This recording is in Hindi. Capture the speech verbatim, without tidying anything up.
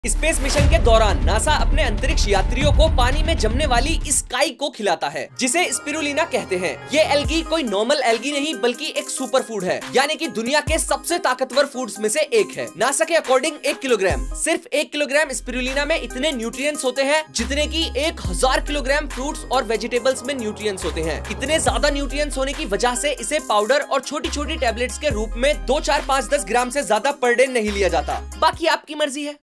स्पेस मिशन के दौरान नासा अपने अंतरिक्ष यात्रियों को पानी में जमने वाली स्काई को खिलाता है, जिसे स्पिरुलिना कहते हैं। ये एल्गी कोई नॉर्मल एल्गी नहीं बल्कि एक सुपर फूड है, यानी कि दुनिया के सबसे ताकतवर फूड्स में से एक है। नासा के अकॉर्डिंग एक किलोग्राम सिर्फ एक किलोग्राम स्पिरुलिना में इतने न्यूट्रिएंट्स होते हैं जितने की एक हजार किलोग्राम फ्रूट्स और वेजिटेबल्स में न्यूट्रिएंट्स होते हैं। इतने ज्यादा न्यूट्रिएंट्स होने की वजह से इसे पाउडर और छोटी छोटी टेबलेट्स के रूप में दो चार पाँच दस ग्राम से ज्यादा पर डे नहीं लिया जाता। बाकी आपकी मर्जी है।